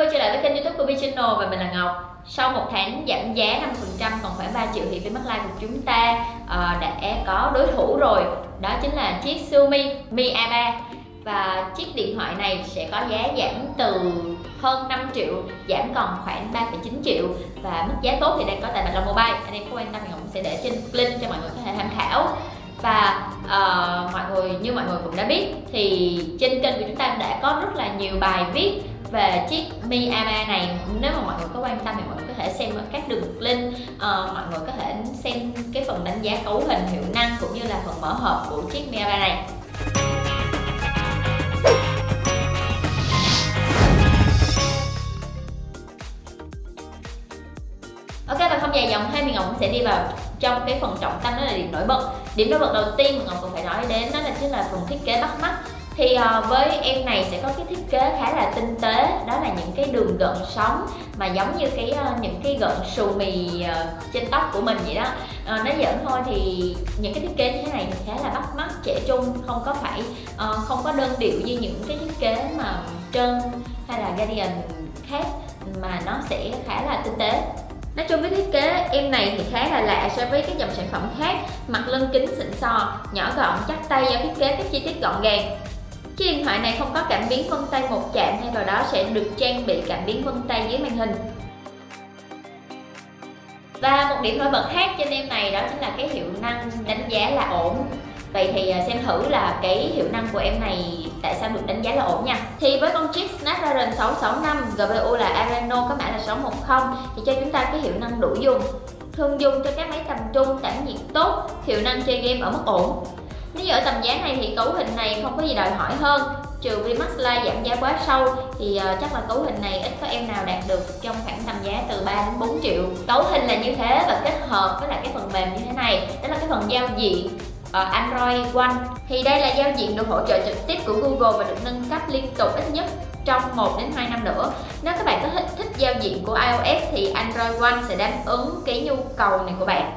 quay trở lại với kênh YouTube của Channel và mình là Ngọc. Sau một tháng giảm giá 50% còn khoảng 3 triệu thì Vmax Live của chúng ta đã có đối thủ rồi. Đó chính là chiếc Xiaomi Mi A3. Và chiếc điện thoại này sẽ có giá giảm từ hơn 5 triệu giảm còn khoảng 3,9 triệu. Và mức giá tốt thì đang có tại Bạch Long Mobile. Anh em có quan tâm thì Ngọc sẽ để trên link cho mọi người có thể tham khảo. Và như mọi người cũng đã biết thì trên kênh của chúng ta đã có rất là nhiều bài viết về chiếc Mi A3 này. Nếu mà mọi người có quan tâm thì mọi người có thể xem các đường link, mọi người có thể xem cái phần đánh giá cấu hình, hiệu năng cũng như là phần mở hộp của chiếc Mi A3 này. Ok, và không dài dòng thêm thì Ngọc cũng sẽ đi vào trong cái phần trọng tâm, đó là điểm nổi bật. Điểm nổi bật đầu tiên mà Ngọc cũng phải nói đến đó là chính là phần thiết kế bắt mắt. Thì với em này sẽ có cái thiết kế khá là tinh tế, đó là những cái đường gợn sóng mà giống như những cái gợn xù mì trên tóc của mình vậy đó. Nói giỡn thôi thì những cái thiết kế như thế này thì khá là bắt mắt, trẻ trung, không có đơn điệu như những cái thiết kế mà Trân hay là Guardian khác, mà nó sẽ khá là tinh tế. Nói chung với thiết kế em này thì khá là lạ so với các dòng sản phẩm khác. Mặt lưng kính xịn sò, nhỏ gọn chắc tay do thiết kế các chi tiết gọn gàng. Chiếc điện thoại này không có cảm biến vân tay một chạm, thay vào đó sẽ được trang bị cảm biến vân tay dưới màn hình. Và một điểm nổi bật khác trên em này đó chính là cái hiệu năng đánh giá là ổn. Vậy thì xem thử là cái hiệu năng của em này tại sao được đánh giá là ổn nha. Thì với con chip Snapdragon 665, GPU là Adreno, có mã là 610 thì cho chúng ta cái hiệu năng đủ dùng, thường dùng cho các máy tầm trung, tản nhiệt tốt, hiệu năng chơi game ở mức ổn. Nếu như ở tầm giá này thì cấu hình này không có gì đòi hỏi hơn, trừ Vmax Live giảm giá quá sâu thì chắc là cấu hình này ít có em nào đạt được trong khoảng tầm giá từ 3 đến 4 triệu. Cấu hình là như thế và kết hợp với lại cái phần mềm như thế này, đó là cái phần giao diện Android One. Thì đây là giao diện được hỗ trợ trực tiếp của Google và được nâng cấp liên tục ít nhất trong 1 đến 2 năm nữa. Nếu các bạn có thích giao diện của iOS thì Android One sẽ đáp ứng cái nhu cầu này của bạn.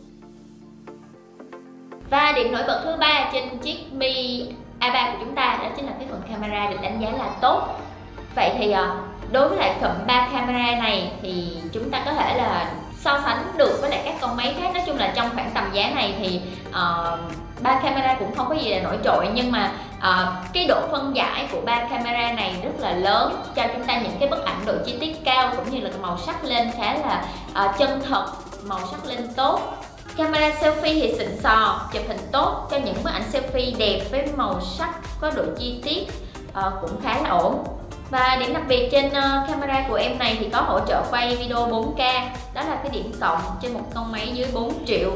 Và điểm nổi bật thứ ba trên chiếc Mi A3 của chúng ta đó chính là cái phần camera được đánh giá là tốt. Vậy thì đối với lại cụm 3 camera này thì chúng ta có thể là so sánh được với lại các con máy khác. Nói chung là trong khoảng tầm giá này thì 3 camera cũng không có gì là nổi trội, nhưng mà cái độ phân giải của 3 camera này rất là lớn, cho chúng ta những cái bức ảnh độ chi tiết cao cũng như là màu sắc lên khá là chân thật, màu sắc lên tốt. Camera selfie thì xịn sò, chụp hình tốt, cho những bức ảnh selfie đẹp với màu sắc có độ chi tiết cũng khá là ổn. Và điểm đặc biệt trên camera của em này thì có hỗ trợ quay video 4K, đó là cái điểm cộng trên một con máy dưới 4 triệu.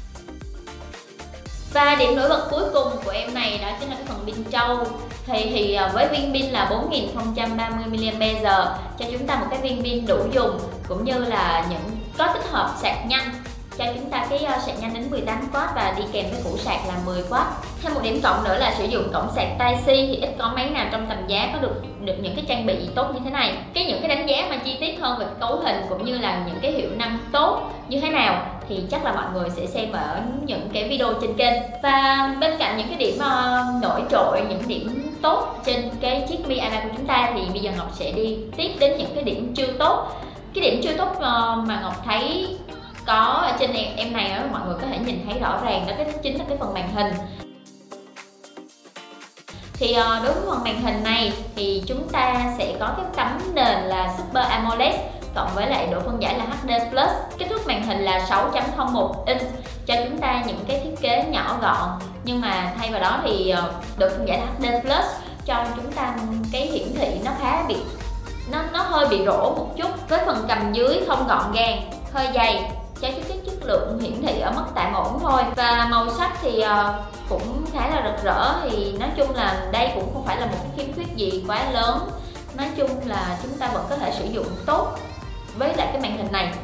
Và điểm nổi bật cuối cùng của em này đó chính là cái phần pin trâu. Thì với viên pin là 4030 mAh cho chúng ta một cái viên pin đủ dùng, cũng như là có tích hợp sạc nhanh cho chúng ta cái sạc nhanh đến 18W và đi kèm với củ sạc là 10W. Thêm một điểm cộng nữa là sử dụng cổng sạc Type-C thì ít có máy nào trong tầm giá có được những cái trang bị tốt như thế này. Những cái đánh giá mà chi tiết hơn về cấu hình cũng như là những cái hiệu năng tốt như thế nào thì chắc là mọi người sẽ xem ở những cái video trên kênh. Và bên cạnh những cái điểm nổi trội, những điểm tốt trên cái chiếc Mi A3 của chúng ta thì bây giờ Ngọc sẽ đi tiếp đến những cái điểm chưa tốt. Cái điểm chưa tốt mà Ngọc thấy có ở trên em này đó, mọi người có thể nhìn thấy rõ ràng đó, chính là cái phần màn hình. Thì đối với phần màn hình này thì chúng ta sẽ có cái tấm nền là Super AMOLED cộng với lại độ phân giải là HD+. Kích thước màn hình là 6.01 inch cho chúng ta những cái thiết kế nhỏ gọn, nhưng mà thay vào đó thì độ phân giải là HD+ cho chúng ta cái hiển thị nó khá bị nó hơi bị rỗ một chút, với phần cầm dưới không gọn gàng, hơi dày, cho chất lượng hiển thị ở mức tạm ổn thôi. Và màu sắc thì cũng khá là rực rỡ, thì nói chung là đây cũng không phải là một cái khiếm khuyết gì quá lớn. Nói chung là chúng ta vẫn có thể sử dụng tốt với lại cái màn hình này.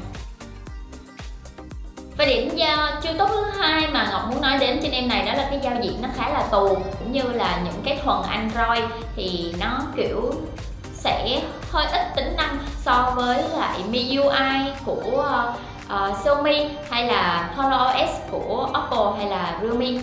Và điểm chưa tốt thứ hai mà Ngọc muốn nói đến trên em này đó là cái giao diện nó khá là tù, cũng như là những cái thuần Android thì nó kiểu sẽ hơi ít tính năng so với lại MIUI của Xiaomi hay là ColorOS của Oppo hay là Realme.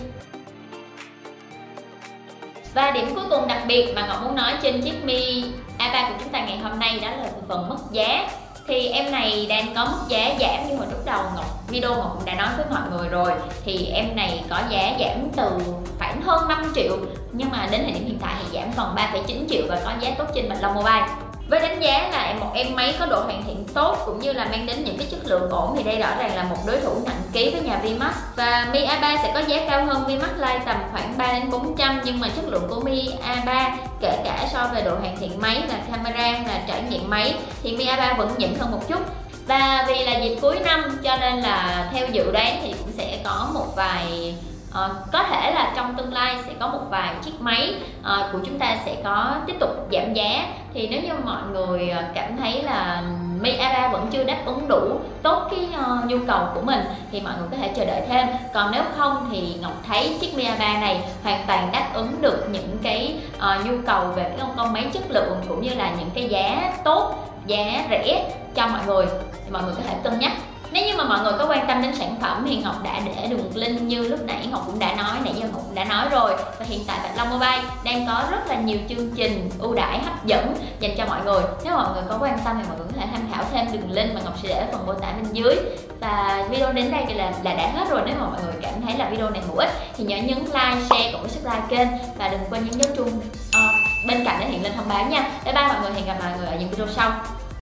Và điểm cuối cùng đặc biệt mà Ngọc muốn nói trên chiếc Mi A3 của chúng ta ngày hôm nay đó là phần mức giá. Thì em này đang có mức giá giảm như hồi lúc đầu video Ngọc cũng đã nói với mọi người rồi. Thì em này có giá giảm từ khoảng hơn 5 triệu, nhưng mà đến thời điểm hiện tại thì giảm còn 3,9 triệu và có giá tốt trên Bạch Long Mobile. Với đánh giá là một em máy có độ hoàn thiện tốt cũng như là mang đến những cái chất lượng ổn, thì đây rõ ràng là một đối thủ nặng ký với nhà VMAX. Và Mi A3 sẽ có giá cao hơn VMAX Lite tầm khoảng 3 đến 400, nhưng mà chất lượng của Mi A3 kể cả so về độ hoàn thiện máy, là camera, là trải nghiệm máy thì Mi A3 vẫn nhỉnh hơn một chút. Và vì là dịp cuối năm cho nên là theo dự đoán thì cũng sẽ có một vài có thể là trong tương lai sẽ có một vài chiếc máy của chúng ta sẽ có tiếp tục giảm giá. Thì nếu như mọi người cảm thấy là Mi A3 vẫn chưa đáp ứng đủ tốt cái nhu cầu của mình thì mọi người có thể chờ đợi thêm. Còn nếu không thì Ngọc thấy chiếc Mi A3 này hoàn toàn đáp ứng được những cái nhu cầu về cái con máy chất lượng cũng như là những cái giá tốt, giá rẻ cho mọi người, thì mọi người có thể cân nhắc. Nếu như mà mọi người có quan tâm đến sản phẩm thì Ngọc đã để đường link như lúc nãy Ngọc cũng đã nói, nãy giờ Ngọc cũng đã nói rồi. Và hiện tại Bạch Long Mobile đang có rất là nhiều chương trình ưu đãi hấp dẫn dành cho mọi người. Nếu mọi người có quan tâm thì mọi người có thể tham khảo thêm đường link mà Ngọc sẽ để ở phần mô tả bên dưới. Và video đến đây thì là đã hết rồi. Nếu mà mọi người cảm thấy là video này hữu ích thì nhớ nhấn like, share cũng với subscribe kênh và đừng quên nhấn dấu chuông bên cạnh để hiện lên thông báo nha. Bye bye mọi người, hẹn gặp mọi người ở những video sau.